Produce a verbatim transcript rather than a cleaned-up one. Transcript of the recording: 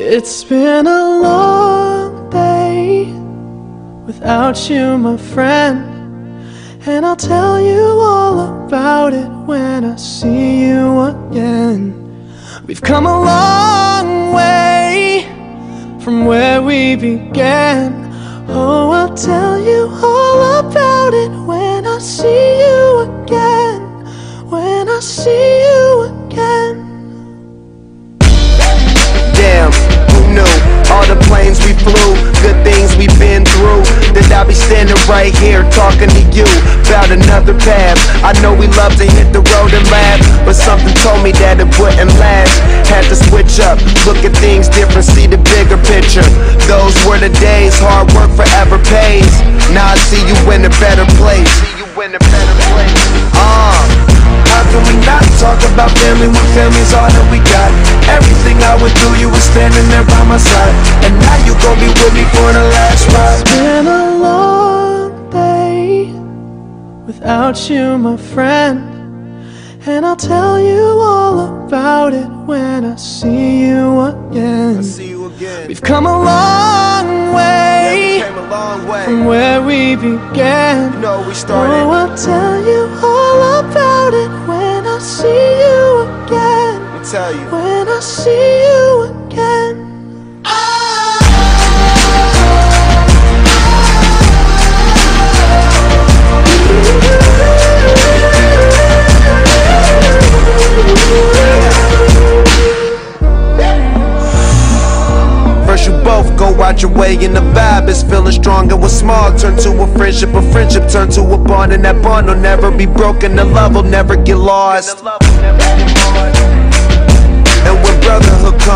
It's been a long day without you, my friend, and I'll tell you all about it when I see you again. We've come a long way from where we began. Oh, I'll tell you all about it when I see you again. When I see you again. Damn, who knew? All the planes we flew, good things we've been through. That I'll be standing right here talking to you about another path. I know we love to hit the road and laugh, but something told me that it wouldn't last. Had to switch up, look at things different, see the bigger picture. Those were the days, hard work forever pays. Now I see you in a better place. See you in a better place. Uh, how can we not talk about family when family's all that we got? Everything I went through, you were standing there by my side, and now you gon' be with me for the last ride. It's been a long day without you, my friend, and I'll tell you all about it when I see you again. I see you again. We've come a long way, yeah, we came a long way from where we began. You know we started. Oh, I'll tell you all about it when I see you again. Let me tell you. When I see you again. First you both go out your way and the vibe is feeling strong. And what's small turn to a friendship, a friendship turn to a bond, and that bond will never be broken, the love will never get lost. And when brotherhood comes